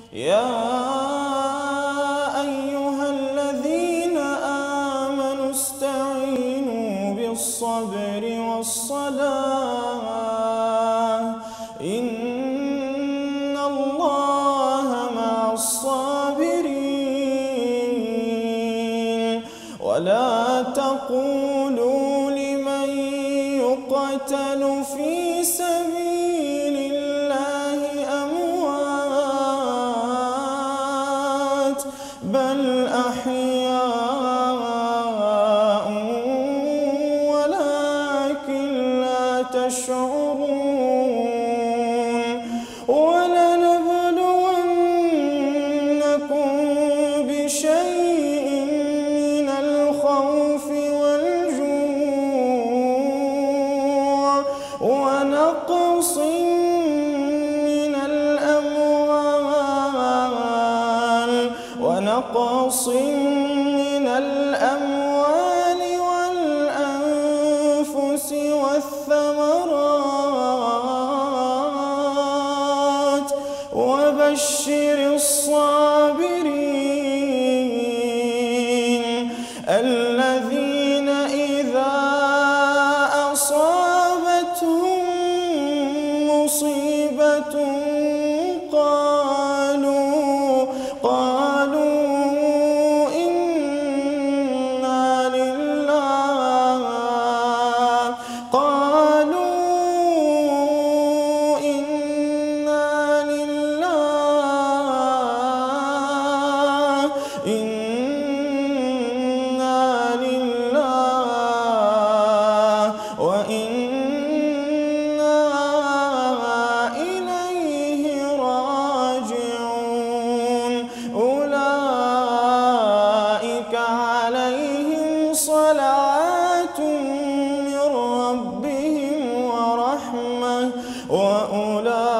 يا أيها الذين آمنوا استعينوا بالصبر والصلاة إن الله مع الصابرين. ولا تقولوا لمن يقتل في سبيل الله أموات بل أحياء ولكن لا تشعرون. ولنبلونكم بشيء من الخوف والجوع ونقص من الأموال والأنفس والثمرات وبشر الصابرين الذين إذا أصابتهم مصيبة قالوا إنا لله وإنا إليه راجعون. أولئك عليهم صلوات من ربهم ورحمة وأولئك